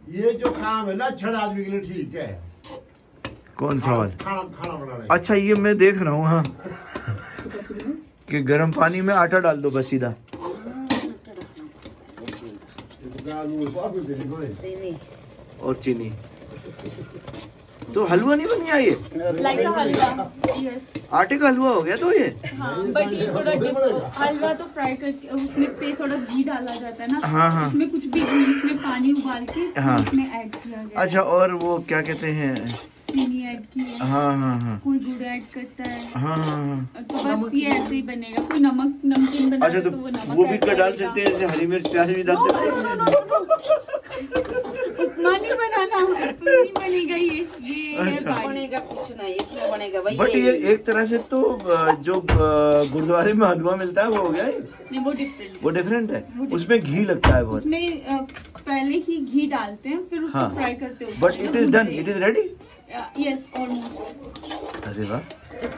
ये जो काम है ना 6 आदमी के लिए ठीक है। कौन सा वाला? खाना बनाने। अच्छा, ये मैं देख रहा हूँ हाँ कि गर्म पानी में आटा डाल दो बस सीधा। और चीनी। तो हलवा नहीं बन गया ये? Like halwa, yes. आटे का हलवा हो गया तो ये? हाँ, बट ये थोड़ा हलवा तो फ्राई करके उसमें पे थोड़ा घी डाला जाता है ना। हाँ हाँ। उसमें कुछ भी इसमें पानी उबाल के हाँ उसमें ऐड किया जाता है। अच्छा, और वो क्या कहते हैं? चीनी ऐड की है। हाँ हाँ हाँ। कोई गुड़ ऐड करता है। हाँ हाँ। तो बस ये ऐसे ही बनेगा। कोई नमकीन बना अच्छा, तो वो नमक वो भी डाल सकते हैं, जैसे हरी मिर्च प्याज भी डाल सकते हैं। उपमा नहीं बनाना, नहीं बनेगा ये अच्छा। बनेगा कुछ नहीं, इसमें बनेगा भाई। बट ये एक तरह से तो जो गुरुद्वारे में हलवा मिलता है वो हो गया। नहीं, वो डिफरेंट है। उसमें घी लगता है बहुत। उसमें पहले ही घी डालते हैं, फिर उसको फ्राई करते हैं। But it is done, it is ready. Yes, almost. अरे वाह।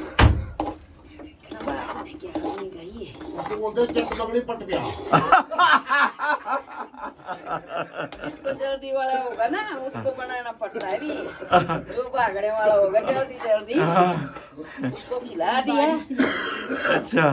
उसको बोलते हैं चट लगड़ी पट गया। जिसको जल्दी वाला होगा ना उसको बनाना पड़ता है भी। जो भागने वाला होगा जल्दी उसको खिला दिया। अच्छा,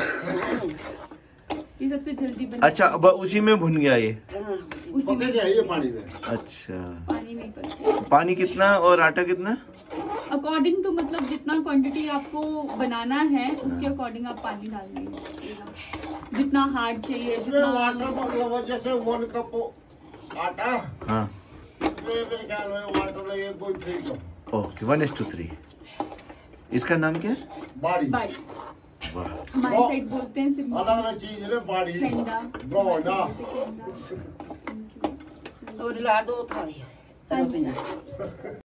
ये सबसे जल्दी बना। अच्छा, अब उसी में भुन गया ये? उसी में ये पानी में। अच्छा, पानी नहीं पड़ता। पानी कितना और आटा कितना? अकॉर्डिंग टू, मतलब जितना क्वांटिटी आपको बनाना है उसके अकॉर्डिंग आप पानी डाल देंगे। जितना हार्ड चाहिए, जितना वाटर मतलब जैसे 1 कप आटा। हाँ, इसमें मेरे ख्याल में वाटर लगे 3 कप। ओके, 1:3। इसका नाम क्या है? बाड़ी। वाह। हमारे साइड बोलते हैं सिर्फ अलग अलग चीज है। बाड़ी, ठंडा, और ला दो थाली। हाँ जी।